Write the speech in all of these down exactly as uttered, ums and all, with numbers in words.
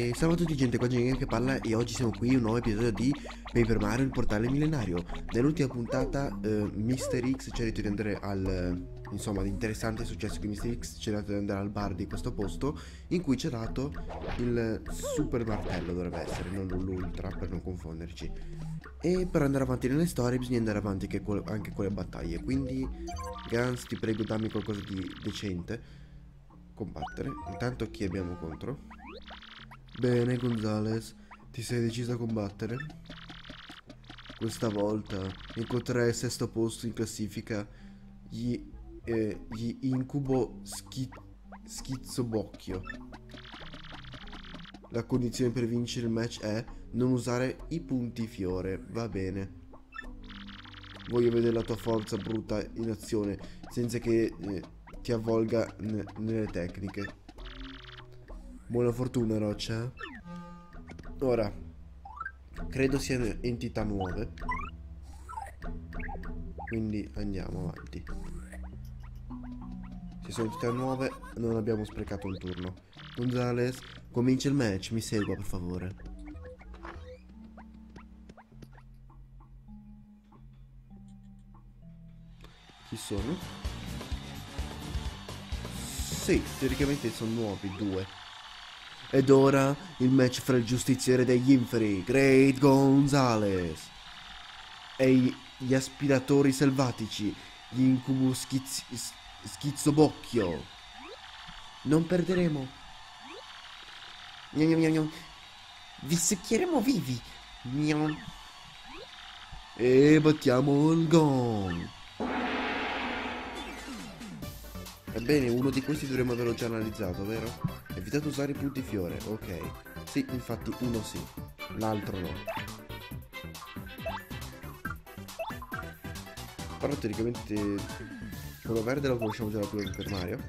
E salve a tutti gente, qua Gengar che parla e oggi siamo qui in un nuovo episodio di Paper Mario, il portale millenario. Nell'ultima puntata uh, mister X ci ha detto di andare al... Uh, insomma, l'interessante è successo che mister X ci ha detto di andare al bar di questo posto, in cui ci ha dato il super martello, dovrebbe essere, non l'ultra, per non confonderci. E per andare avanti nelle storie bisogna andare avanti anche con, anche con le battaglie. Quindi Gans, ti prego, dammi qualcosa di decente. Combattere. Intanto chi abbiamo contro? Bene, Gonzales, ti sei deciso a combattere? Questa volta incontrerai il sesto posto in classifica gli, eh, gli Incubo schi Schizzobocchio. La condizione per vincere il match è non usare i punti fiore. Va bene. Voglio vedere la tua forza brutta in azione senza che eh, ti avvolga nelle tecniche. Buona fortuna, Roccia. Ora, credo siano entità nuove, quindi andiamo avanti. Se sono entità nuove non abbiamo sprecato un turno. Gonzales, comincia il match, mi segua per favore. Chi sono? Sì, teoricamente sono nuovi, due. Ed ora il match fra il giustiziere degli inferi, Great Gonzales, e gli aspiratori selvatici, gli incubo schiz schizzobocchio. Non perderemo. Gnam gnam gnam. Vi secchieremo vivi. Gnam. E battiamo il gong. Ebbene, uno di questi dovremmo averlo già analizzato, vero? Evitate usare i punti fiore, ok. Sì, infatti uno sì, l'altro no. Però teoricamente quello verde lo conosciamo già da prima per Mario.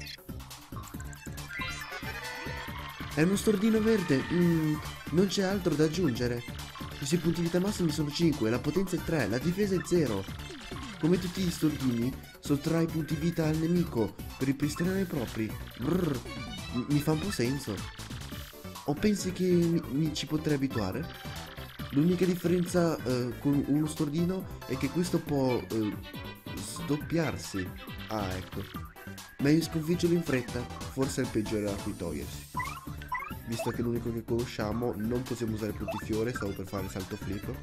È uno stordino verde, mm, non c'è altro da aggiungere. I suoi punti vita massimi sono cinque, la potenza è tre, la difesa è zero. Come tutti gli stordini, sottrae punti vita al nemico per ripristinare i propri. Brrr, mi fa un po' senso. O pensi che mi, mi ci potrei abituare? L'unica differenza uh, con uno stordino è che questo può uh, sdoppiarsi. Ah, ecco. Meglio sconfiggerlo in fretta, forse è il peggiore da cui togliersi. Visto che è l'unico che conosciamo, non possiamo usare punti fiore, stavo per fare salto flip.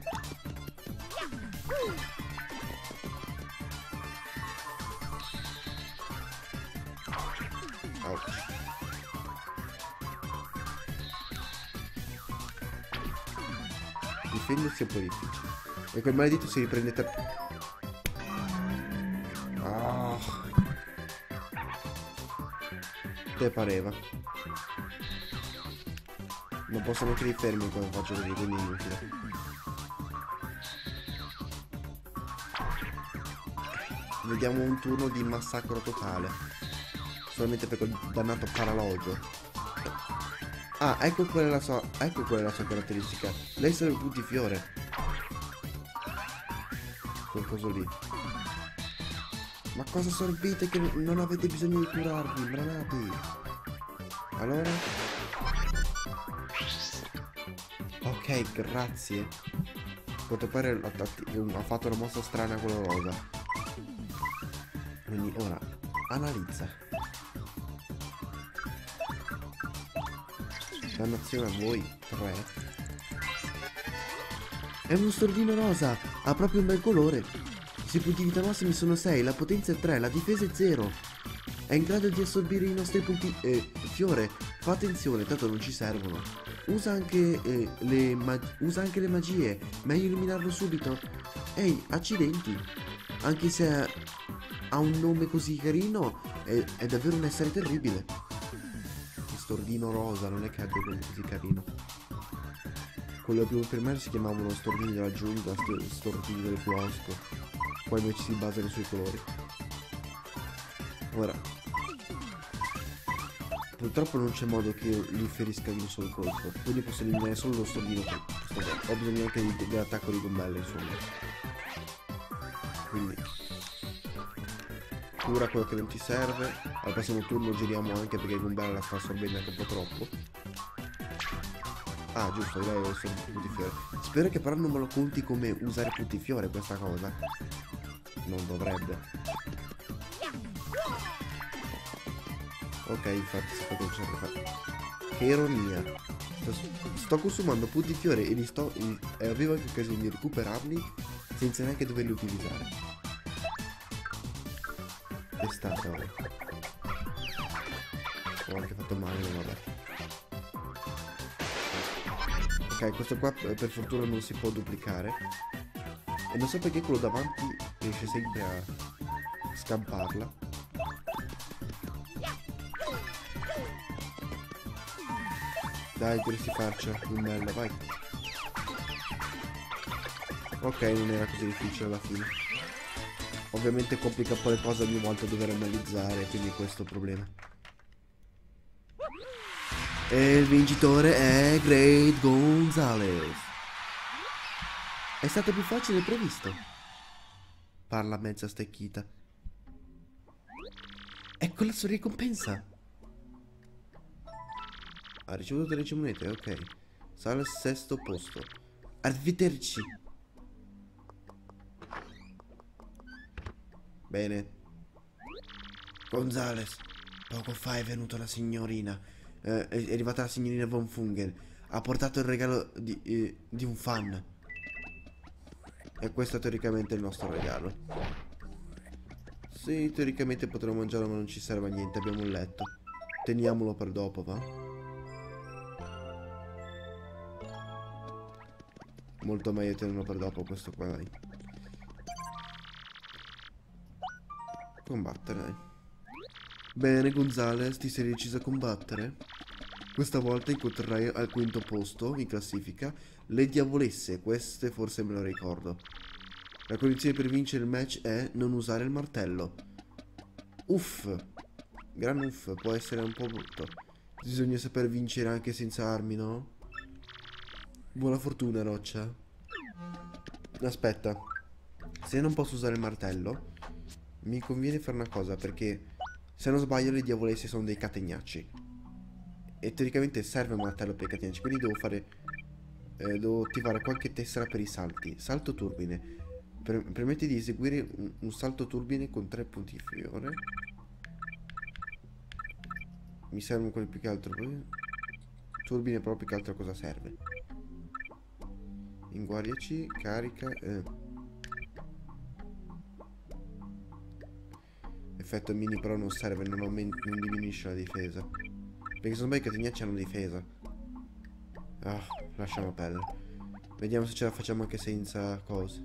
Difendersi è un po' difficile. E quel maledetto si riprende te. Ah. Te pareva. Non posso neanche rifermi quando faccio così, quindi è inutile. Vediamo un turno di massacro totale. Solamente per quel dannato paralogio. Ah, ecco qual è la sua. Ecco qual è la sua caratteristica. Lei sono i punti fiore. Quel coso lì. Ma cosa sorbite che non avete bisogno di curarvi, branati? Allora? Ok, grazie. Quanto pare ha fatto una mossa strana quello rosa. Quindi ora analizza. Dannazione a voi, tre. È uno stordino rosa, ha proprio un bel colore. I suoi punti vita massimi sono sei, la potenza è tre, la difesa è zero. È in grado di assorbire i nostri punti eh, fiore. Fa attenzione, tanto non ci servono. Usa anche, eh, le usa anche le magie, meglio eliminarlo subito. Ehi, accidenti. Anche se ha un nome così carino, è, è davvero un essere terribile. Stordino rosa, non è che abbia quello così carino. Quello più per me si chiamavano stordini della giungla, stordini del bosco. Poi invece si basano sui colori. Ora, purtroppo non c'è modo che io li ferisca di un solo colpo, quindi posso eliminare solo lo stordino. Ho bisogno anche dell'attacco di Gombelle, insomma. Quindi cura quello che non ti serve. Al prossimo turno giriamo anche perché Gumball la sta assorbendo anche un po' troppo. Ah, giusto, lei ha solo punti fiore. Spero che però non me lo conti come usare punti fiore questa cosa. Non dovrebbe. Ok, infatti si può concentrare. Che ironia. Sto, sto consumando punti fiore e li sto. E avevo anche occasione di recuperarli senza neanche doverli utilizzare. È stata ora. Ho anche fatto male, ma vabbè. Ok, questo qua per fortuna non si può duplicare. E non so perché quello davanti riesce sempre a scamparla. Dai, dovresti farcela, un bello, vai. Ok, non era così difficile alla fine. Ovviamente complica un po' le cose ogni volta dover analizzare, quindi questo è il problema. E il vincitore è Great Gonzales. È stato più facile del previsto. Parla mezza stecchita. Ecco la sua ricompensa. Ha ricevuto tredici monete, ok. Sale al sesto posto. Arrivederci. Bene. Gonzales, poco fa è venuta la signorina. Eh, è arrivata la signorina Von Fungen. Ha portato il regalo di, eh, di un fan. E questo è teoricamente il nostro regalo. Sì, teoricamente potremmo mangiarlo, ma non ci serve a niente. Abbiamo un letto. Teniamolo per dopo, va? Molto meglio tenerlo per dopo questo qua, dai. Combattere, dai. Bene, Gonzales, ti sei deciso a combattere? Questa volta incontrerai al quinto posto in classifica le diavolesse. Queste forse me lo ricordo. La condizione per vincere il match è non usare il martello. Uff. Gran uff, può essere un po' brutto. Bisogna saper vincere anche senza armi, no? Buona fortuna, Roccia. Aspetta. Se non posso usare il martello, mi conviene fare una cosa, perché se non sbaglio le diavolesse sono dei catenacci. E teoricamente serve un martello per i catenacci, quindi devo fare... Eh, devo attivare qualche tessera per i salti. Salto turbine. Per, permette di eseguire un, un salto turbine con tre punti fiore. Mi servono quelli più che altro. Turbine però più che altro cosa serve? Inguariaci, carica. Eh. Effetto mini però non serve, non, non diminuisce la difesa. Perché se non sbaglio i catenacci hanno difesa. Ah, lasciamo perdere. Vediamo se ce la facciamo anche senza cose.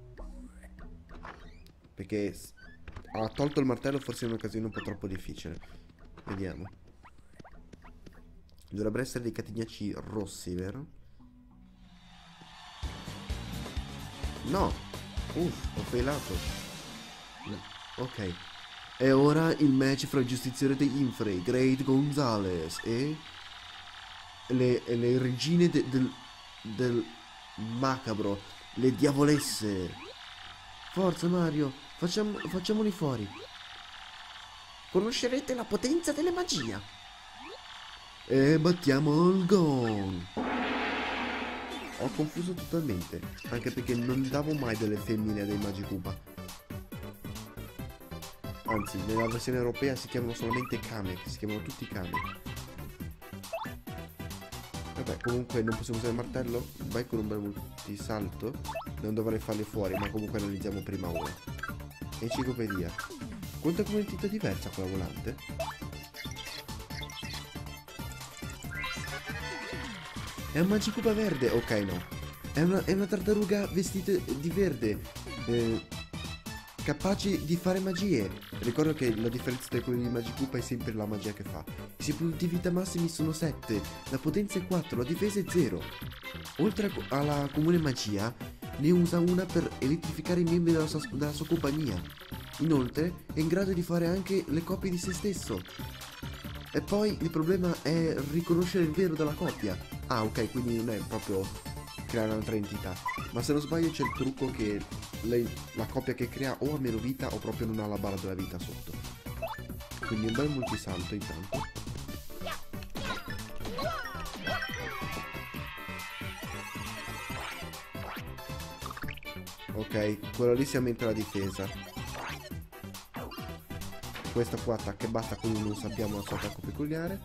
Perché ha tolto il martello, forse è un'occasione un po' troppo difficile. Vediamo. Dovrebbero essere dei catenacci rossi, vero? No. Uff, ho failato. No. Ok. E ora il match fra il giustiziere degli inferi, Great Gonzales, e le, le regine de, del, del macabro, le diavolesse. Forza Mario, facciamo, facciamoli fuori. Conoscerete la potenza della magia. E battiamo il gong. Ho confuso totalmente, anche perché non davo mai delle femmine dei Magikoopa. Anzi, nella versione europea si chiamano solamente Kame, si chiamano tutti Kame. Vabbè, comunque non possiamo usare il martello. Vai con un bel multisalto. Non dovrei farli fuori, ma comunque analizziamo prima una. Enciclopedia. Conta come entità diversa quella volante? È un Magikoopa verde. Ok, no. È una, è una tartaruga vestita di verde. Eh... Capaci di fare magie. Ricordo che la differenza tra quelli di Magikoopa è sempre la magia che fa. I suoi punti vita massimi sono sette, la potenza è quattro, la difesa è zero. Oltre alla comune magia, ne usa una per elettrificare i membri della sua, della sua compagnia. Inoltre è in grado di fare anche le copie di se stesso. E poi il problema è riconoscere il vero dalla copia. Ah, ok, quindi non è proprio creare un'altra entità. Ma se non sbaglio c'è il trucco che lei, la coppia che crea o ha meno vita o proprio non ha la barra della vita sotto. Quindi un bel multisalto intanto. Ok, quello lì si aumenta la difesa. Questa qua attacca e basta, quindi non sappiamo il suo attacco peculiare.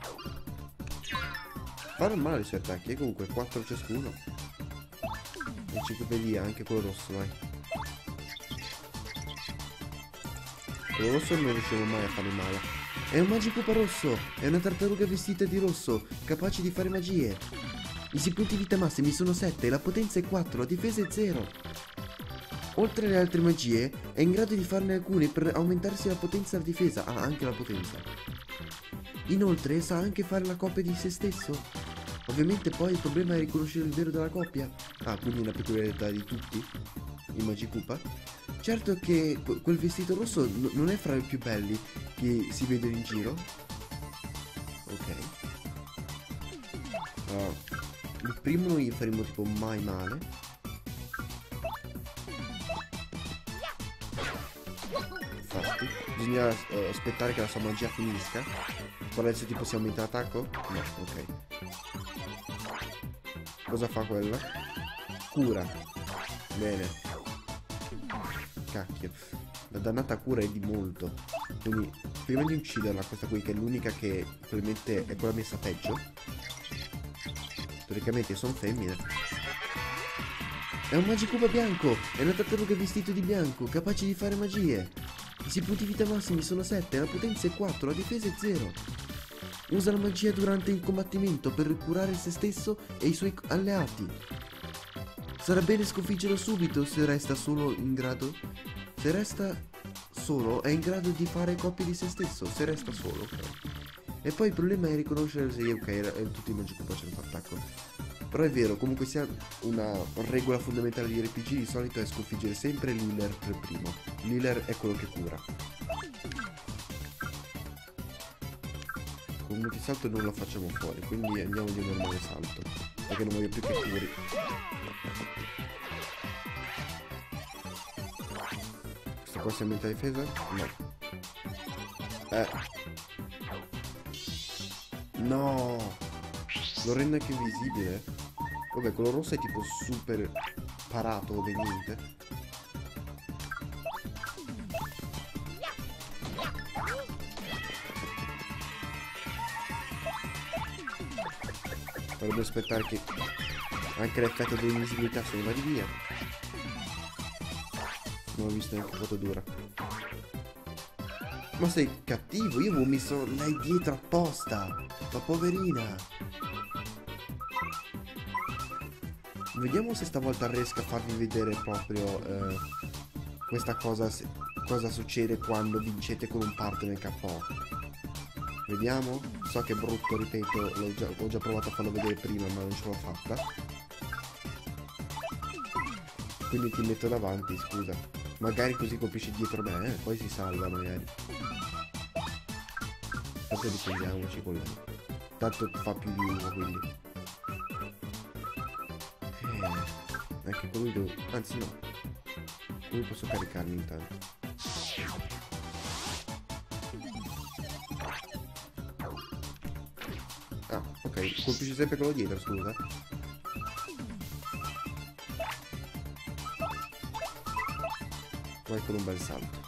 Fanno male i suoi attacchi, e comunque quattro ciascuno. Enciclopedia, anche quello rosso, vai. Quello rosso non riusciamo mai a fare male. È un Magikarp rosso! È una tartaruga vestita di rosso, capace di fare magie. I punti vita massimi sono sette, la potenza è quattro, la difesa è zero. Oltre alle altre magie, è in grado di farne alcune per aumentarsi la potenza e la difesa. Ah, anche la potenza. Inoltre, sa anche fare la coppia di se stesso. Ovviamente poi il problema è riconoscere il vero della coppia. Ah, quindi una peculiarità di tutti i Magikarp. Certo che quel vestito rosso n non è fra i più belli che si vedono in giro. Ok. Uh, il primo non gli faremo tipo mai male. Infatti, bisogna uh, aspettare che la sua magia finisca. Poi adesso tipo si aumenta l'attacco? No, ok. Cosa fa quella? Cura. Bene. Cacchio, la dannata cura è di molto. Quindi prima di ucciderla, questa qui che è l'unica che probabilmente è quella messa peggio. Teoricamente sono femmine. È un Magikarp bianco. È una tartaruga vestito di bianco, capace di fare magie. I punti vita massimi sono sette, la potenza è quattro, la difesa è zero. Usa la magia durante il combattimento per curare se stesso e i suoi alleati. Sarà bene sconfiggerlo subito se resta solo in grado. Se resta solo è in grado di fare coppie di se stesso. Se resta solo, ok. E poi il problema è riconoscere se ok, eh, tutti i Magikarp c'è un attacco. Però è vero, comunque sia una regola fondamentale di R P G di solito è sconfiggere sempre l'healer per primo. L'healer è quello che cura. Con multisalto non lo facciamo fuori, quindi andiamo di un normale salto. Perché non voglio più che curi. Questa qua si aumenta la difesa? No. Eh. No. Lo rende anche invisibile. Vabbè, quello rosso è tipo super parato come niente. Dovrebbe aspettare che anche l'effetto dell'invisibilità se ne va di via. Non ho visto neanche quanto dura. Ma sei cattivo, io avevo messo lei dietro apposta. Ma poverina. Vediamo se stavolta riesco a farvi vedere proprio eh, questa cosa, se, cosa succede quando vincete con un partner K O. Vediamo. So che è brutto, ripeto, l'ho già, ho già provato a farlo vedere prima ma non ce l'ho fatta. Quindi ti metto davanti, scusa. Magari così colpisci dietro me, eh, poi si salva magari. Tanto difendiamoci con lei. Tanto fa più di uno, quindi. Eh, anche con lui devo... Anzi no. Lui posso caricarmi intanto. Ah, ok. Colpisci sempre quello dietro, scusa. Vai con un bel salto.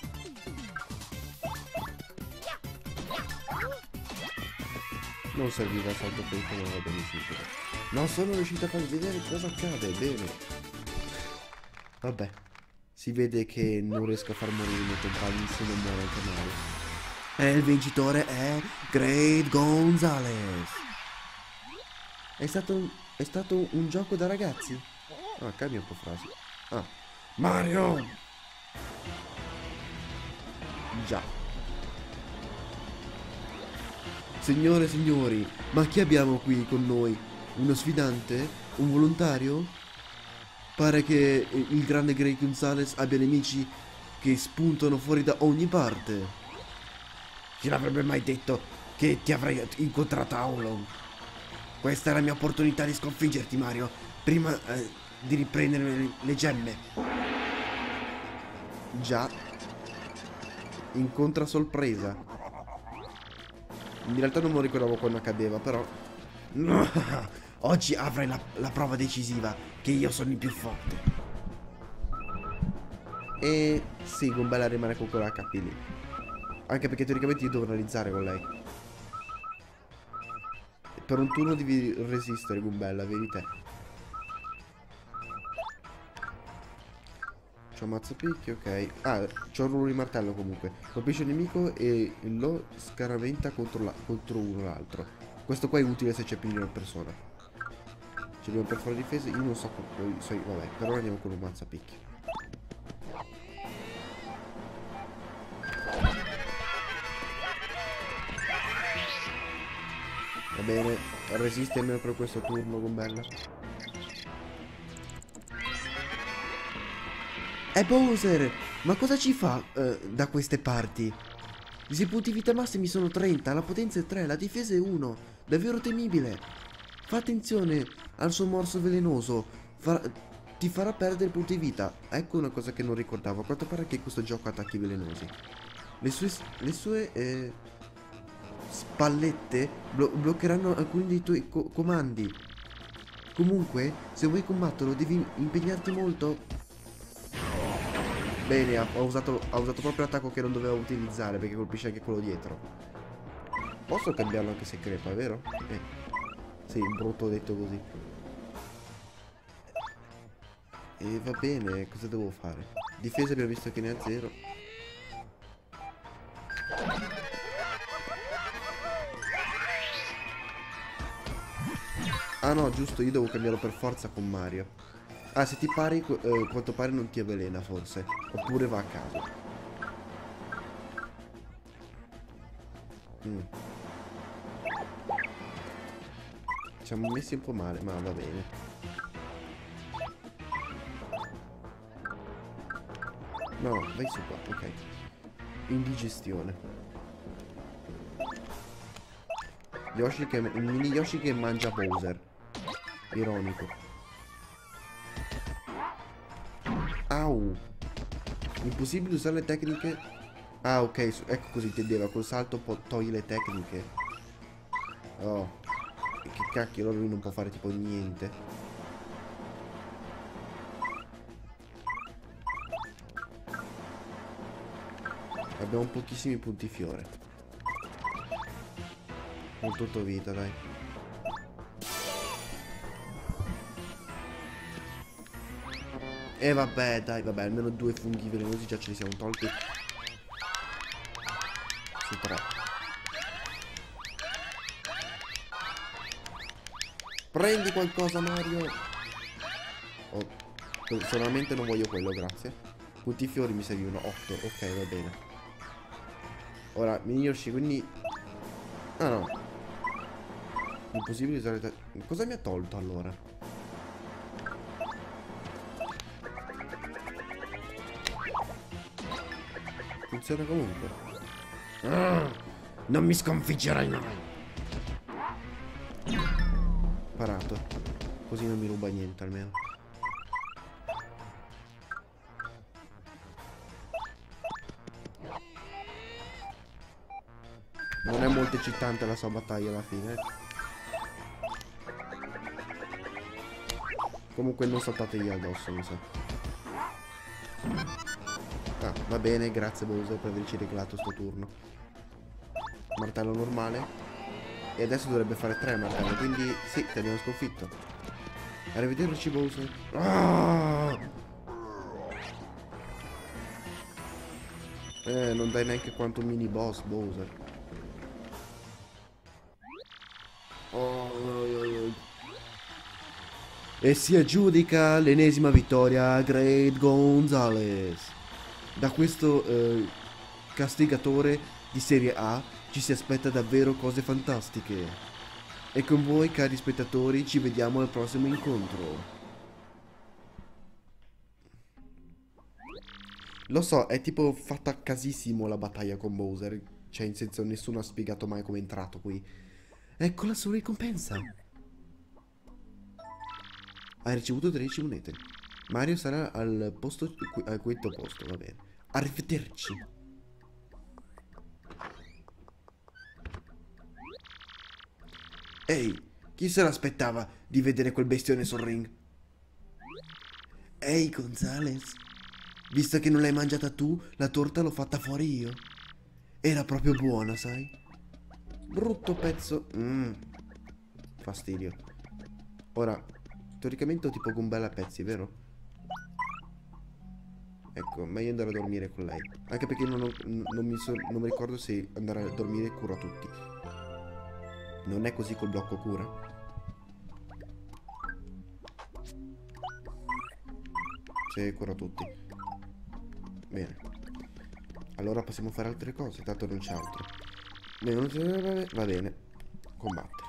Non serviva il salto questo, non va benissimo. Non sono riuscito a farvi vedere cosa accade, bene. Vabbè. Si vede che non riesco a far morire i miei compagni se non muore anche male. E il vincitore è Great Gonzales. È stato un, è stato un gioco da ragazzi? Ah, cambia un po' frase. Ah, Mario! Già. Signore e signori, ma chi abbiamo qui con noi? Uno sfidante? Un volontario? Pare che il grande Great Gonzales abbia nemici che spuntano fuori da ogni parte. Chi l'avrebbe mai detto che ti avrei incontrato a Oolong? Questa è la mia opportunità di sconfiggerti, Mario, prima eh, di riprendere le, le gemme. Già. Incontra sorpresa. In realtà non me lo ricordavo quando accadeva, però... No, oggi avrai la, la prova decisiva, che io sono il più forte. E sì, Gumbella rimane con quella H P lì. Anche perché teoricamente io devo analizzare con lei. Per un turno devi resistere, Gumbella, vedi te. C'ho mazzo picchi, ok. Ah, c'ho un rullo di martello comunque. Colpisce il nemico e lo scaraventa contro, la, contro uno o l'altro. Questo qua è utile se c'è più di una persona. Ci dobbiamo per fare difesa. Io non so come. So, vabbè, per ora andiamo con un mazzo picchi. Va bene, resiste almeno per questo turno, Gumbella. È Bowser! Ma cosa ci fa uh, da queste parti? I punti vita massimi sono trenta, la potenza è tre, la difesa è uno. Davvero temibile. Fa attenzione al suo morso velenoso. Fa ti farà perdere punti vita. Ecco una cosa che non ricordavo. A quanto pare che questo gioco ha attacchi velenosi. Le sue, le sue eh, spallette blo bloccheranno alcuni dei tuoi co comandi. Comunque, se vuoi combatterlo, devi impegnarti molto. Bene, ha, ha, usato, ha usato proprio l'attacco che non doveva utilizzare, perché colpisce anche quello dietro. Posso cambiarlo anche se crepa, vero? Eh. Sì, brutto detto così. E va bene, cosa devo fare? Difesa abbiamo visto che ne ha zero. Ah no, giusto, io devo cambiarlo per forza con Mario. Ah, se ti pari, eh, quanto pare non ti avvelena forse. Oppure va a caso. Mm. Ci siamo messi un po' male, ma va bene. No, vai su qua, ok. Indigestione. Yoshi che, un mini Yoshi che mangia Bowser. Ironico. Au. Impossibile usare le tecniche. Ah, ok, ecco cosa intendeva. Col salto toglie le tecniche. Oh. E che cacchio, allora lui non può fare tipo niente. Abbiamo pochissimi punti fiore. Con tutto vita, dai. E vabbè, dai, vabbè, almeno due funghi velenosi già ce li siamo tolti. Su tre. Prendi qualcosa, Mario. Oh, personalmente non voglio quello, grazie. Punti fiori mi servivano otto, ok, va bene. Ora, mini Yoshi, quindi... Ah no. Impossibile usare... Cosa mi ha tolto allora? Funziona comunque. Ah, non mi sconfiggerai mai. Parato. Così non mi ruba niente almeno. Non è molto eccitante la sua battaglia alla fine. Eh. Comunque non saltategli addosso, mi sa. Ah, va bene, grazie Bowser per averci regalato sto turno. Martello normale. E adesso dovrebbe fare tre martelli, quindi sì, ti abbiamo sconfitto. Arrivederci Bowser. Ah! Eh, non dai neanche quanto mini boss Bowser. Oh, oh, oh. E si aggiudica l'ennesima vittoria a Great Gonzales. Da questo eh, castigatore di serie A ci si aspetta davvero cose fantastiche. E con voi, cari spettatori, ci vediamo al prossimo incontro. Lo so, è tipo fatta a casissimo la battaglia con Bowser. Cioè, in senso, nessuno ha spiegato mai come è entrato qui. Ecco la sua ricompensa. Hai ricevuto tredici monete. Mario sarà al posto, al quinto posto, va bene. Arrivederci. Ehi, chi se l'aspettava di vedere quel bestione sul ring? Ehi, Gonzales. Visto che non l'hai mangiata tu, la torta l'ho fatta fuori io. Era proprio buona, sai? Brutto pezzo. Mmm. Fastidio. Ora, teoricamente ho tipo Gumball a pezzi, vero? Ecco, meglio andare a dormire con lei. Anche perché non, ho, non, mi, so, non mi ricordo se andare a dormire cura tutti. Non è così col blocco cura? Sì, cura tutti. Bene. Allora possiamo fare altre cose, tanto non c'è altro. Bene, va bene. Combattere.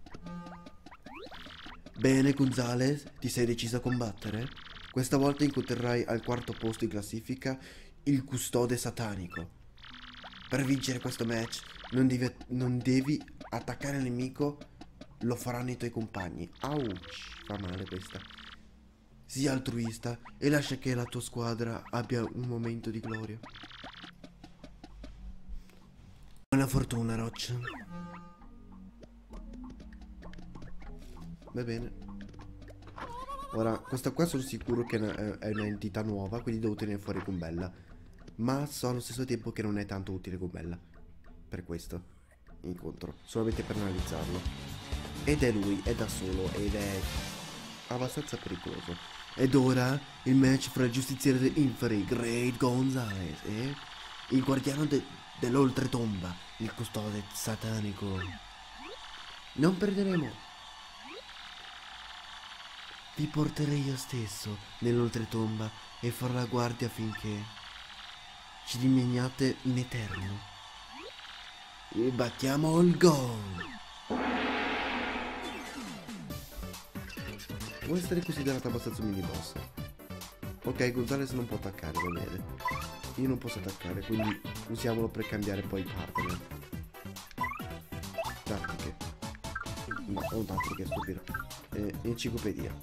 Bene, Gonzales, ti sei deciso a combattere? Questa volta incontrerai al quarto posto in classifica il custode satanico. Per vincere questo match non devi, non devi attaccare il nemico, lo faranno i tuoi compagni. Ouch, fa male questa. Sii altruista e lascia che la tua squadra abbia un momento di gloria. Buona fortuna, Roach. Va bene. Ora, questa qua sono sicuro che è un'entità nuova, quindi devo tenere fuori Gumball. Ma so allo stesso tempo che non è tanto utile Gumball. Per questo incontro, solamente per analizzarlo. Ed è lui, è da solo, ed è abbastanza pericoloso. Ed ora il match fra il giustiziere dell'Inferi, Great Gonzales, e il guardiano de dell'oltretomba, il custode satanico. Non perderemo. Vi porterei io stesso nell'oltretomba e farò la guardia finché ci rimaniate in eterno. E battiamo il gol! Può essere considerata abbastanza un mini boss. Ok, Gonzales non può attaccare, va bene. Io non posso attaccare, quindi usiamolo per cambiare poi partner. Tattiche. No, non tattiche, stupido. Eh, enciclopedia.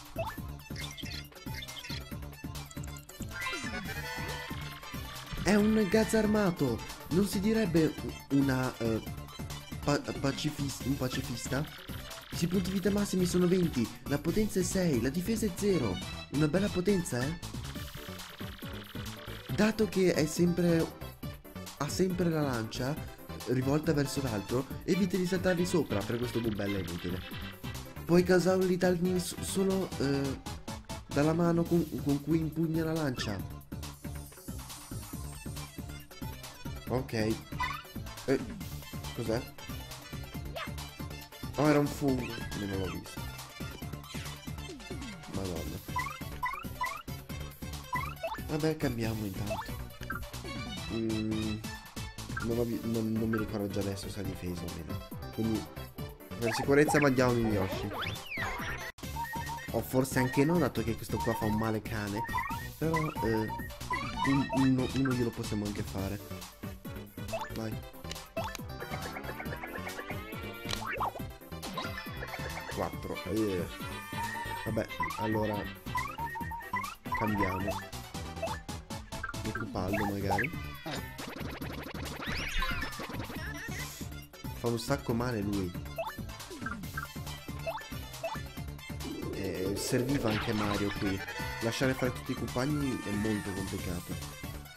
È un gazza armato. Non si direbbe una uh, pa pacifista, un pacifista? I punti vita massimi sono venti, la potenza è sei, la difesa è zero. Una bella potenza, eh? Dato che è sempre ha sempre la lancia rivolta verso l'altro, evita di saltargli sopra. Per questo Gumball è inutile. Puoi causargli danni solo uh, dalla mano con, con cui impugna la lancia. Ok. Eh, cos'è? Oh, era un fungo. Io non l'ho visto. Madonna. Vabbè, cambiamo intanto. Mm, non, ho, non, non mi ricordo già adesso se ha difeso o meno. Quindi, per sicurezza mandiamo i Yoshi. O forse anche no, dato che questo qua fa un male cane. Però, eh, un, uno, uno glielo possiamo anche fare. Vai. quattro. Yeah. Vabbè, allora cambiamo. Decupaldo magari. Fa un sacco male lui. E serviva anche Mario qui. Lasciare fare tutti i compagni è molto complicato.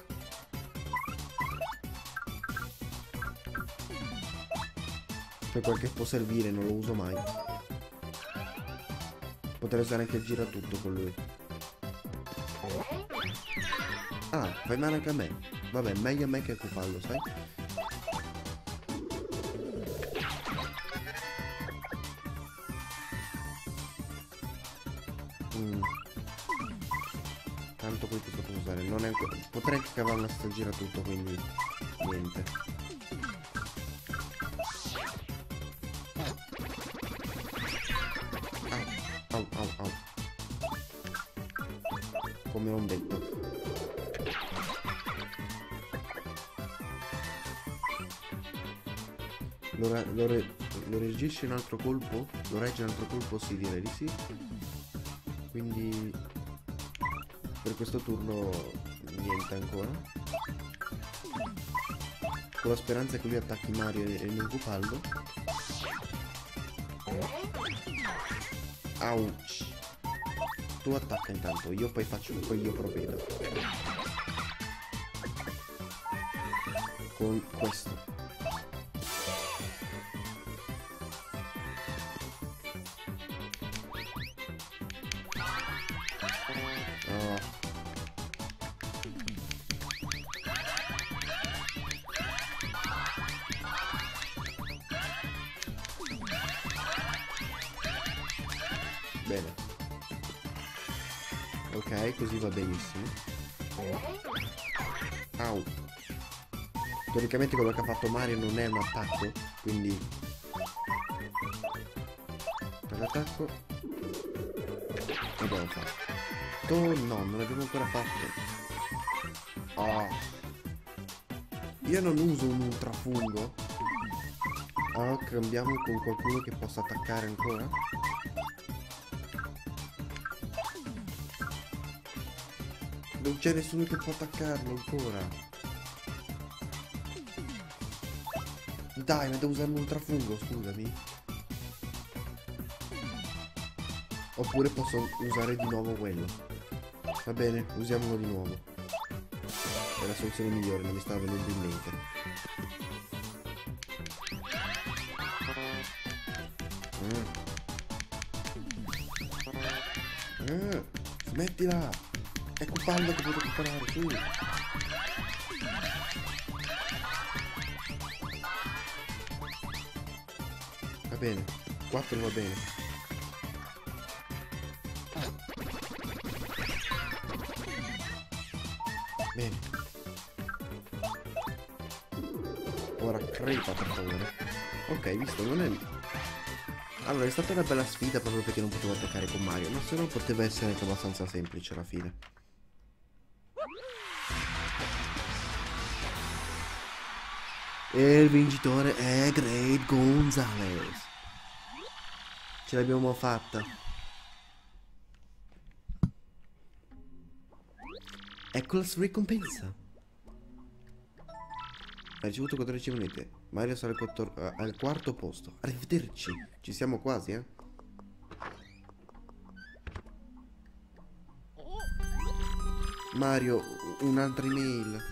Per quel che può servire, non lo uso mai. Potrei usare anche il giratutto con lui. Ah, fai male anche a me. Vabbè, meglio a me che a Cupallo, sai? Mm. Tanto poi questo posso usare. Non è ancora... Potrei anche cavarla sta giratutto, quindi niente. Au, au, au. Come ho detto. Lo, lo, lo reggisce un altro colpo? Lo regge un altro colpo? Sì, direi di sì. Quindi per questo turno niente ancora. Con la speranza che lui attacchi Mario e non Cupaldo. Ouch. tu attacca intanto, io poi faccio, poi io provvedo. Con questo. Oh. Bene. Ok, così va benissimo. Au. Teoricamente quello che ha fatto Mario non è un attacco, quindi per l'attacco abbiamo fatto. Oh no, non l'abbiamo ancora fatto. Oh. Io non uso un ultrafungo. Oh, cambiamo con qualcuno che possa attaccare ancora. Non c'è nessuno che può attaccarlo ancora. Dai, ma devo usare un ultrafungo, scusami. Oppure posso usare di nuovo quello. Va bene, usiamolo di nuovo. È la soluzione migliore, non mi stava venendo in mente. Mm. Mm. Smettila! Ecco Pallo che devo recuperare, su! Va bene, quattro va bene. Bene. Ora crepa per favore. Ok, visto, non è... Allora, è stata una bella sfida proprio perché non potevo attaccare con Mario, ma se no poteva essere anche abbastanza semplice alla fine. E il vincitore è Great Gonzales. Ce l'abbiamo fatta. Ecco la sua ricompensa. Ha ricevuto quattordici monete. Mario sarà al, al quarto posto. Arrivederci. Ci siamo quasi, eh. Mario, un'altra email.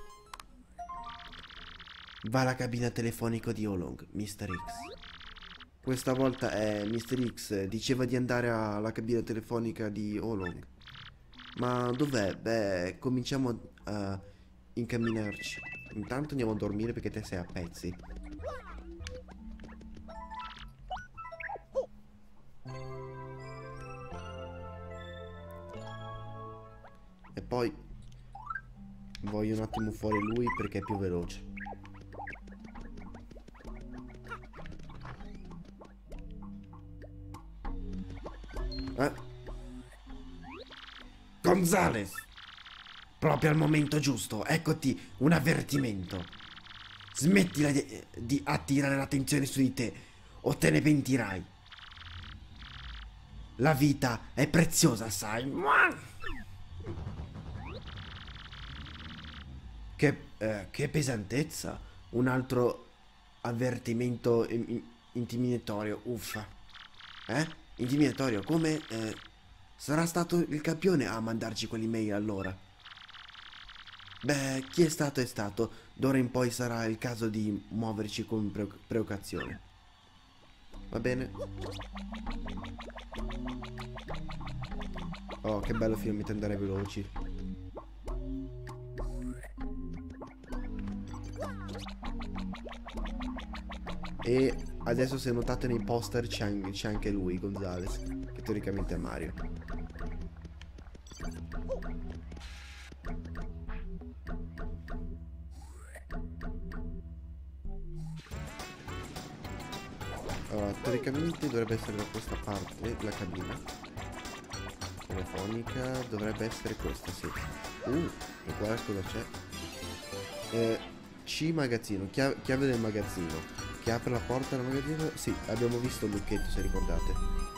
Va alla cabina telefonica di Olong, mister X. Questa volta è mister X diceva di andare alla cabina telefonica di Olong. Ma dov'è? Beh, cominciamo a incamminarci. Intanto andiamo a dormire perché te sei a pezzi. E poi voglio un attimo fuori lui perché è più veloce. Eh? Gonzales! Proprio al momento giusto, eccoti un avvertimento. Smettila di, di attirare l'attenzione su di te o te ne pentirai. La vita è preziosa, sai? Che, eh, che pesantezza. Un altro avvertimento in, intimidatorio, uffa. Eh? Intimidatorio, come? Eh, sarà stato il campione a mandarci quell'email allora. Beh, chi è stato è stato. D'ora in poi sarà il caso di muoverci con pre precauzione. Va bene? Oh, che bello finalmente andare veloci. E adesso se notate nei poster c'è anche, anche lui, Gonzales, che teoricamente è Mario. Allora, teoricamente dovrebbe essere da questa parte la cabina telefonica, dovrebbe essere questa, sì. Uh, e guarda cosa c'è. Eh, C magazzino, chiave, chiave del magazzino. Che apre la porta del magazzino? Sì, abbiamo visto il lucchetto, se ricordate.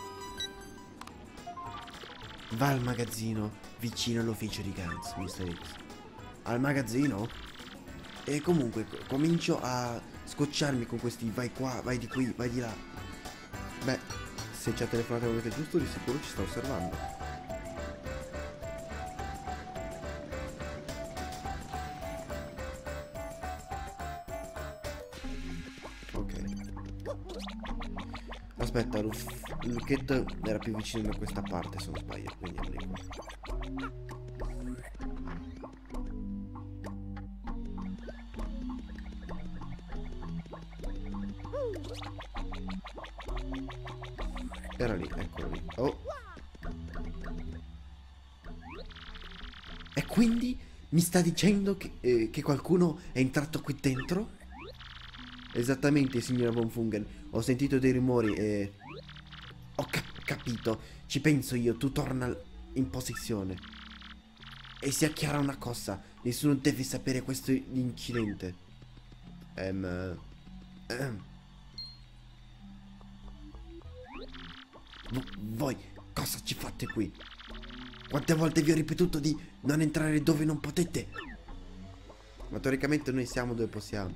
Va al magazzino, vicino all'ufficio di Gantz, mister X. Al magazzino? E comunque, comincio a scocciarmi con questi vai qua, vai di qui, vai di là. Beh, se ci ha telefonato al momento giusto, di sicuro ci sta osservando. aspetta, il lucchetto era più vicino da questa parte, se non sbaglio, quindi andiamo di qua. Era lì, eccolo lì. Oh. E quindi mi sta dicendo che, eh, che qualcuno è entrato qui dentro? Esattamente, signora Von Fungen. Ho sentito dei rumori e... Ho cap capito. Ci penso io, tu torna in posizione. E sia chiara una cosa, nessuno deve sapere questo incidente. Ehm... ehm. Voi, cosa ci fate qui? Quante volte vi ho ripetuto di non entrare dove non potete? Ma teoricamente noi siamo dove possiamo.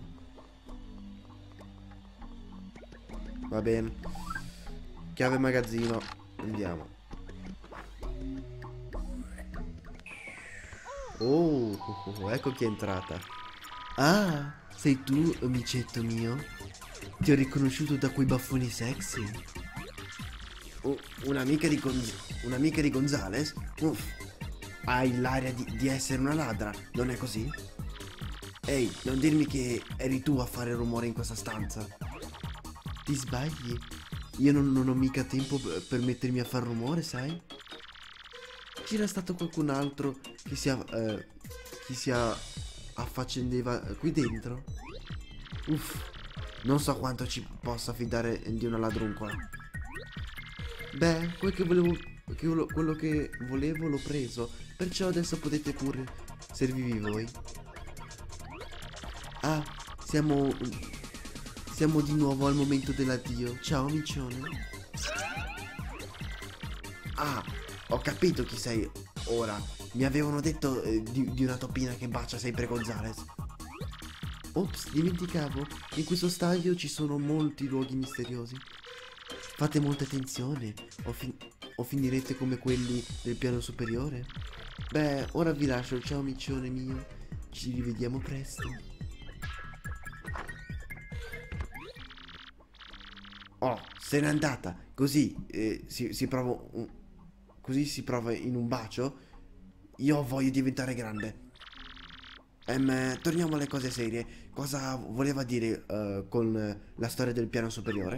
Va bene. Chiave magazzino. Andiamo. Oh, oh, oh, ecco chi è entrata. Ah, sei tu, amicetto mio? Ti ho riconosciuto da quei baffoni sexy. Oh, un'amica di, un'amica di Gonzales? Uff, hai l'aria di, di essere una ladra, non è così? Ehi, non dirmi che eri tu a fare rumore in questa stanza. Ti sbagli? Io non, non ho mica tempo per, per mettermi a far rumore, sai? C'era stato qualcun altro che si, eh, che si affaccendeva qui dentro? Uff, non so quanto ci possa fidare di una ladruncola. Beh, quel che volevo, che volevo, quello che volevo l'ho preso, perciò adesso potete pure servirvi voi. Ah, siamo, siamo di nuovo al momento dell'addio. Ciao, micione. Ah, ho capito chi sei ora. Mi avevano detto eh, di, di una topina che bacia sempre Gonzales. Ops, dimenticavo. In questo stadio ci sono molti luoghi misteriosi. Fate molta attenzione o, fin o finirete come quelli del piano superiore. Beh, ora vi lascio, ciao miccione mio. Ci rivediamo presto. Oh, se n'è andata. Così eh, si, si prova un... Così si prova in un bacio. Io voglio diventare grande. Ehm, torniamo alle cose serie. Cosa voleva dire uh, con la storia del piano superiore?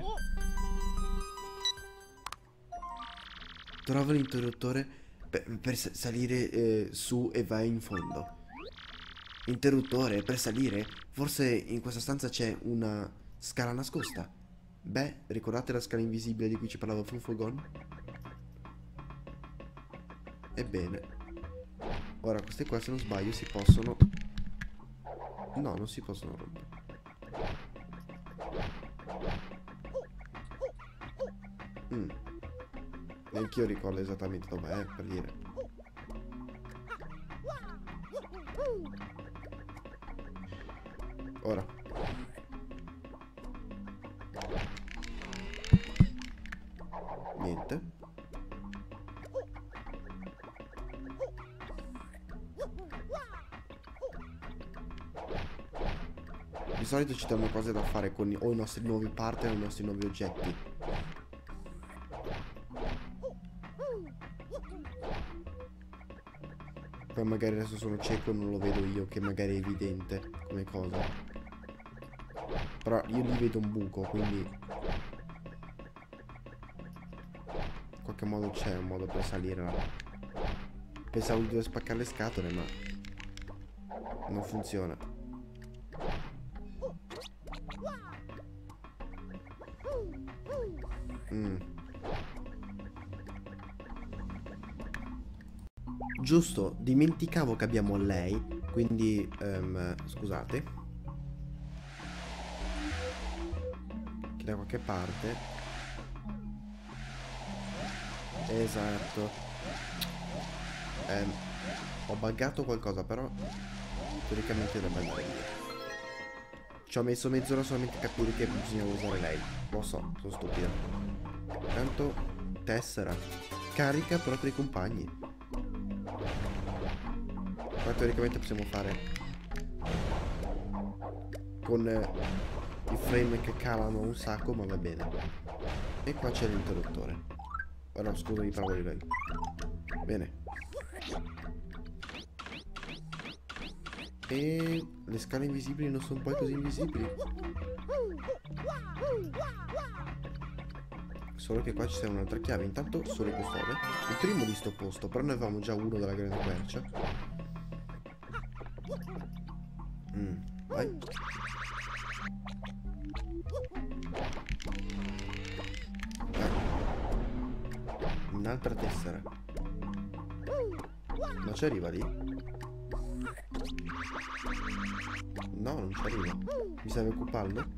Trova l'interruttore per, per salire eh, su e vai in fondo. Interruttore per salire? Forse in questa stanza c'è una scala nascosta. Beh, ricordate la scala invisibile di cui ci parlava Funfogon? Ebbene. Ora queste qua, se non sbaglio, si possono... No, non si possono rompere. Mm. Neanch'io ricordo esattamente dov'è, per dire. Ora. Niente. Di solito ci danno cose da fare con o i nostri nuovi partner o i nostri nuovi oggetti. Poi magari adesso sono cieco e non lo vedo io, che magari è evidente come cosa. Però io lì vedo un buco, quindi in qualche modo c'è un modo per salire là. Pensavo di dover spaccare le scatole, ma non funziona. Mm. Giusto, dimenticavo che abbiamo lei, quindi um, scusate. Che da qualche parte. Esatto. um, Ho buggato qualcosa, però teoricamente da buggare io. Ci ho messo mezz'ora solamente a capire che bisognava usare lei. Lo so, sono stupido. Intanto tessera carica però per i compagni. Ma teoricamente possiamo fare con eh, i frame che calano un sacco, ma va bene. E qua c'è l'interruttore. Oh no, scusami, parlo di lei. Bene. E le scale invisibili non sono poi così invisibili. Solo che qua ci sia un'altra chiave. Intanto solo custode. Il primo di sto posto. Però ne avevamo già uno della grande quercia. Mm, vai. Vai. Un'altra tessera. Ma ci arriva lì? No, non ci arriva. Mi serve occuparlo?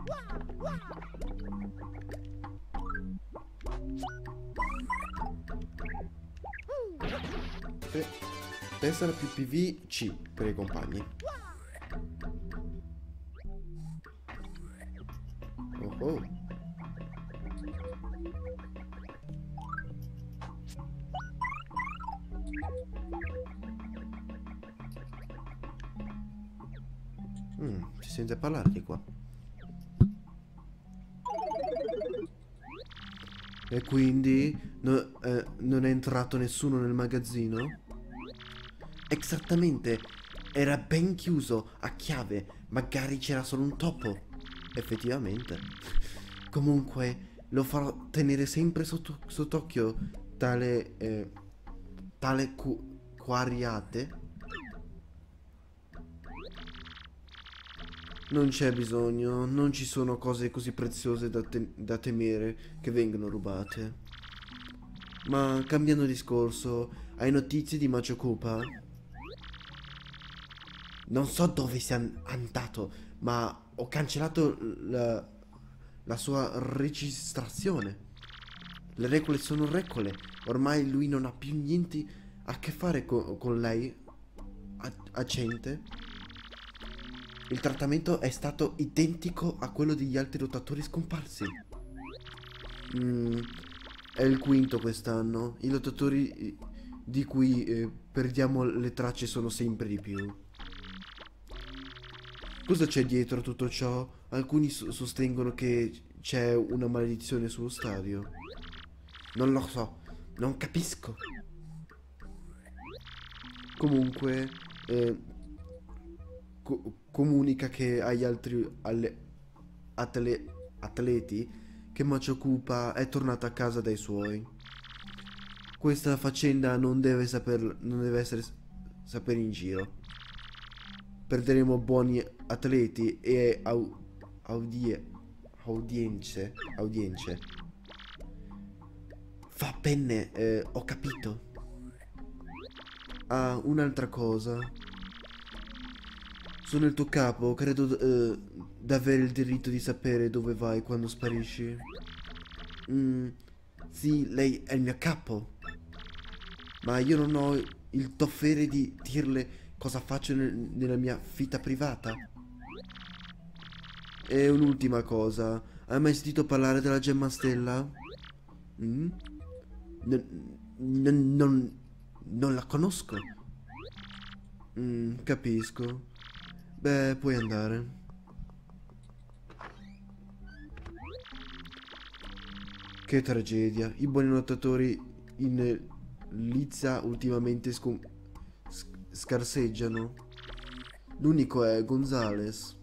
Te tessera più P V C per i compagni. Oh oh. Mm, si sente parlare di qua. E quindi no, eh, non è entrato nessuno nel magazzino? Esattamente, era ben chiuso a chiave, magari c'era solo un topo. Effettivamente. Comunque lo farò tenere sempre sotto, sott'occhio tale eh, tale cu quariate. Non c'è bisogno, non ci sono cose così preziose da, te da temere che vengano rubate. Ma cambiando discorso, hai notizie di Macho Koopa? Non so dove sia andato, ma ho cancellato la, la sua registrazione. Le regole sono regole, ormai lui non ha più niente a che fare co con lei, agente. Il trattamento è stato identico a quello degli altri lottatori scomparsi. Mm, è il quinto quest'anno. I lottatori di cui eh, perdiamo le tracce sono sempre di più. Cosa c'è dietro tutto ciò? Alcuni so sostengono che c'è una maledizione sullo stadio. Non lo so, non capisco. Comunque, eh, co comunica che agli altri alle atle atleti che Macho Koopa è tornato a casa dai suoi. Questa faccenda non deve saper, non deve essere sapere in giro. Perderemo buoni atleti e au audie audienze audienze. Va bene, eh, ho capito. Ah, un'altra cosa. Sono il tuo capo, credo eh, d'avere il diritto di sapere dove vai quando sparisci. Mm, sì, lei è il mio capo. Ma io non ho il dovere di dirle cosa faccio nel, nella mia vita privata. E un'ultima cosa. Hai mai sentito parlare della gemma stella? Mm? Non, non, non, non la conosco. Mm, capisco. Beh, puoi andare. Che tragedia. I buoni nuotatori in Lizza ultimamente scom scarseggiano. L'unico è Gonzales.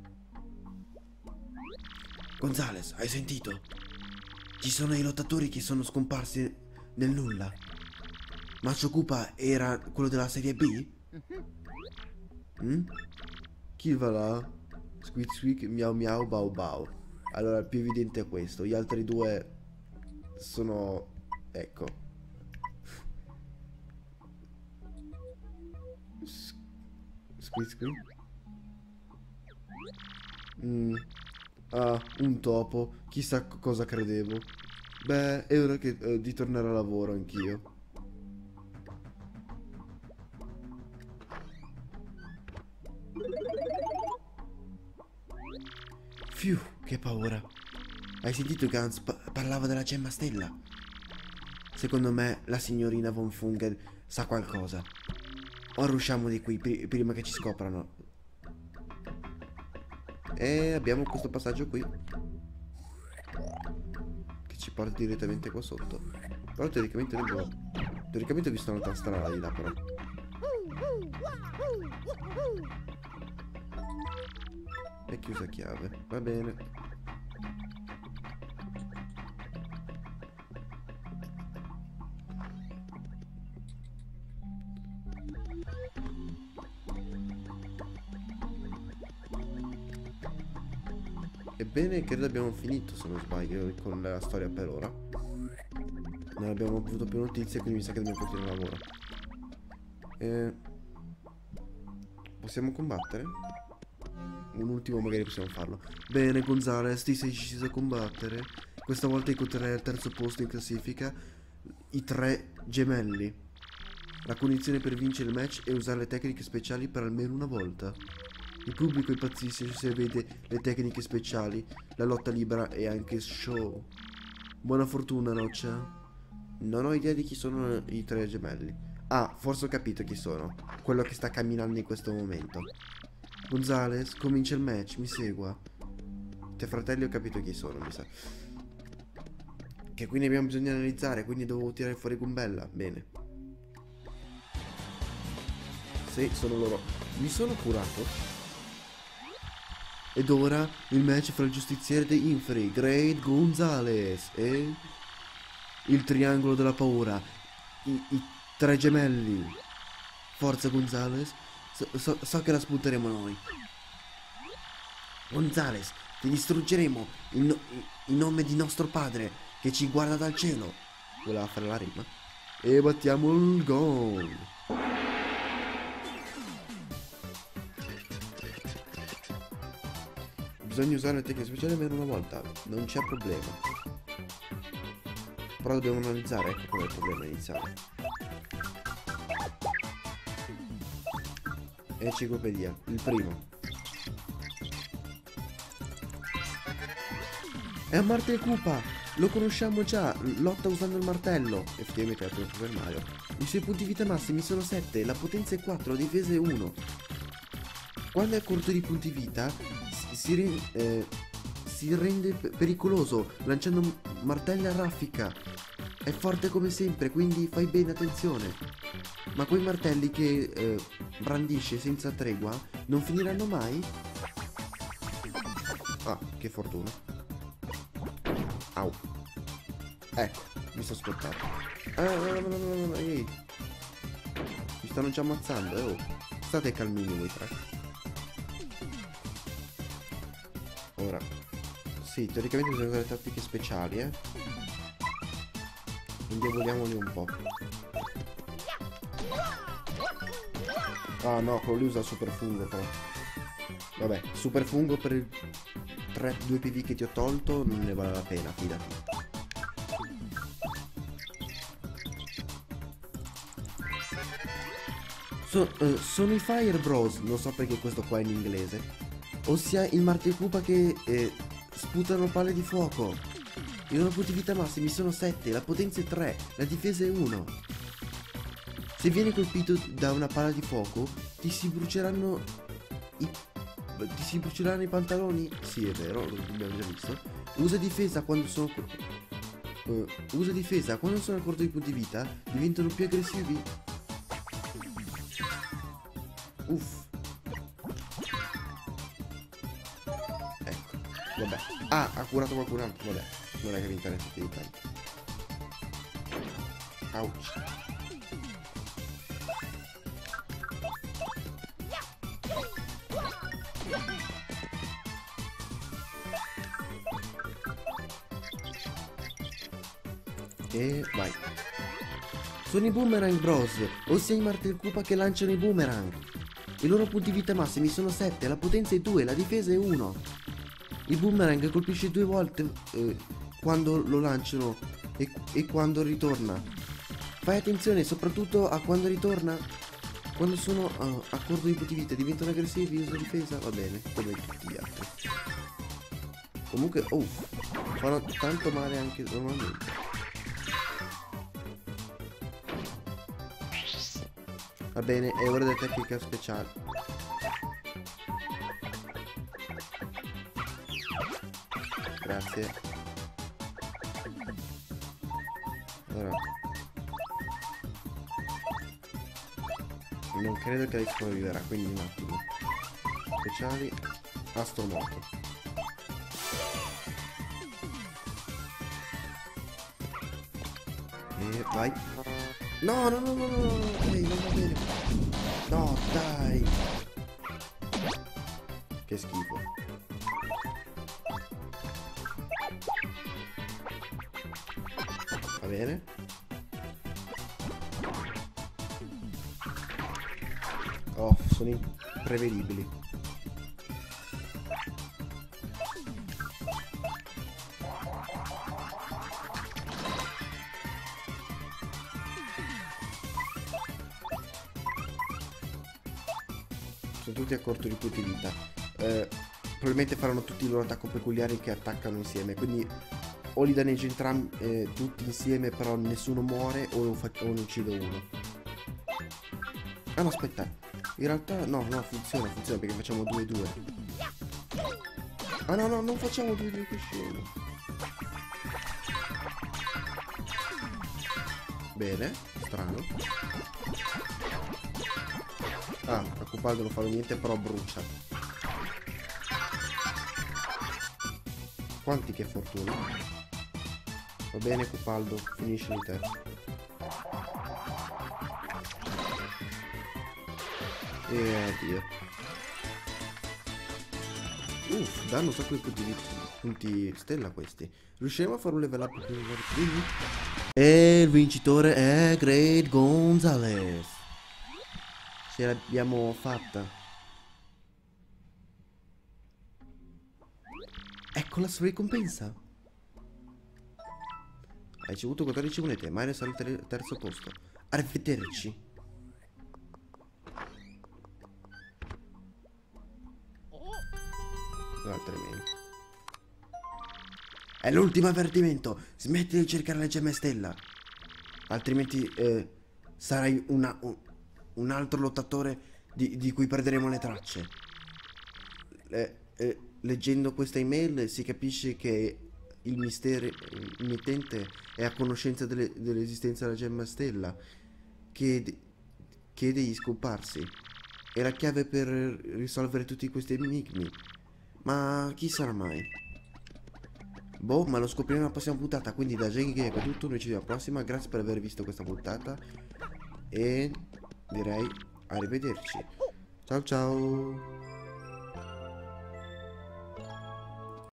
Gonzales, hai sentito? Ci sono i lottatori che sono scomparsi nel nulla. Macho Koopa era quello della serie B? Mm? Chi va là? Squeak squeak, miau miau, bau bau. Allora il più evidente è questo. Gli altri due sono... ecco. Squeak squeak. Mm. Ah, un topo. Chissà cosa credevo. Beh, è ora che, eh, di tornare a lavoro anch'io. Fiu, che paura. Hai sentito Gans pa parlava della gemma stella? Secondo me la signorina Von Fungen sa qualcosa. Ora usciamo di qui pri prima che ci scoprano. E abbiamo questo passaggio qui che ci porta direttamente qua sotto. Però teoricamente non devo... Teoricamente ho visto un'altra strada di là però. È chiusa a chiave, va bene. Ebbene, credo abbiamo finito, se non sbaglio, con la storia per ora. Non abbiamo avuto più notizie, quindi mi sa che dobbiamo continuare il lavoro. Eh, possiamo combattere? Un ultimo magari possiamo farlo. Bene, Gonzales, ti sei deciso a combattere. Questa volta incontrerai al terzo posto in classifica i tre gemelli. La condizione per vincere il match è usare le tecniche speciali per almeno una volta. Il pubblico impazzisce se vede le tecniche speciali, la lotta libera e anche show. Buona fortuna, Noccia. Non ho idea di chi sono i tre gemelli. Ah, forse ho capito chi sono. Quello che sta camminando in questo momento. Gonzales, comincia il match, mi segua. Te fratelli ho capito chi sono, mi sa. Che quindi abbiamo bisogno di analizzare, quindi devo tirare fuori Gumbella. Bene. Sì, sono loro. Mi sono curato. Ed ora il match fra il giustiziere dei inferi, Great Gonzales, e il triangolo della paura, I, i tre gemelli. Forza Gonzales, so, so, so che la spunteremo noi. Gonzales, ti distruggeremo in, no, in nome di nostro padre che ci guarda dal cielo. Voleva fare la rima. E battiamo il gong. Bisogna usare le tecniche speciali almeno una volta, non c'è problema. Però dobbiamo analizzare, ecco qual è il problema iniziale. Enciclopedia, il primo. È a Martel Koopa, lo conosciamo già, lotta usando il martello. Effettivamente è il primo Super Mario. I suoi punti vita massimi sono sette, la potenza è quattro, la difesa è uno. Quando è corto di punti vita Si, re eh, si rende pericoloso lanciando martelli a raffica. È forte come sempre, quindi fai bene attenzione. Ma quei martelli che eh, brandisce senza tregua non finiranno mai? Ah, che fortuna. Au. Ecco, mi sono scottato. Ah, no, no, no, no, no, ehi. Mi stanno già ammazzando, eh, oh. State calmini voi tre. Ora, sì, teoricamente bisogna usare tattiche speciali, eh. Indeboliamoli un po'. Ah no, quello lì usa super fungo però. Vabbè, super fungo per il tre due P V che ti ho tolto non ne vale la pena, fidati. So, uh, sono i Fire Bros, non so perché questo qua è in inglese. Ossia il Martel Koopa che eh, sputano palle di fuoco. I loro punti vita massimi sono sette, la potenza è tre, la difesa è uno. Se vieni colpito da una palla di fuoco, ti si bruceranno i... ti si bruceranno i pantaloni? Sì, è vero, lo abbiamo già visto. Usa difesa quando sono... Uh, usa difesa quando sono a corto di punti vita, diventano più aggressivi. Uff. Vabbè. Ah, ha curato qualcun altro. Vabbè, non è che mi interessa più di tanto. Ouch. E vai. Sono i Boomerang Bros, ossia i Martel Koopa che lanciano i boomerang. I loro punti vita massimi sono sette, la potenza è due, la difesa è uno. Il boomerang colpisce due volte eh, quando lo lanciano e, e quando ritorna. Fai attenzione soprattutto a quando ritorna. Quando sono uh, a corto di punti vita diventano aggressivi, uso difesa, va bene, come tutti gli altri. Comunque, oh, fanno tanto male anche normalmente. Va bene, è ora della tecnica speciale. Grazie. Allora, non credo che lei sopravviverà, quindi un attimo. Speciali, astromoto. E vai. No, no, no, no, no, no, dai, non va bene. No, dai. Che schifo. Va bene. Oh, sono imprevedibili. Sono tutti a corto di punti vita. Eh, probabilmente faranno tutti i loro attacco peculiari che attaccano insieme. Quindi o li danneggia entrambi eh, tutti insieme, però nessuno muore, o, lo fa o ne uccido uno. Ah no, aspetta. In realtà no, no, funziona, funziona perché facciamo due due. Ah no, no, non facciamo due due, che scemo. Bene, strano. Ah, a Cupaldo non fa niente, però brucia. Quanti che fortuna. Va bene Cupaldo, finisci di te. E addio. Uff, danno un sacco di punti, di punti stella questi. Riusciremo a fare un level up più primi? E il vincitore è Great Gonzales. Ce l'abbiamo fatta. Ecco la sua ricompensa. Hai ricevuto quattordici monete, Mario sarà al terzo posto. Arrivederci. Altrimenti. È l'ultimo avvertimento. Smetti di cercare la gemma stella. Altrimenti eh, sarai una, un, un altro lottatore di, di cui perderemo le tracce. Eh, eh, leggendo questa email si capisce che il mistero, il mittente è a conoscenza delle, dell'esistenza della gemma stella. Chiede, chiede di scomparsi. È la chiave per risolvere tutti questi enigmi. Ma chi sarà mai? Boh, ma lo scopriremo nella prossima puntata. Quindi da Jake è tutto. Noi ci vediamo alla prossima. Grazie per aver visto questa puntata. E direi arrivederci. Ciao ciao.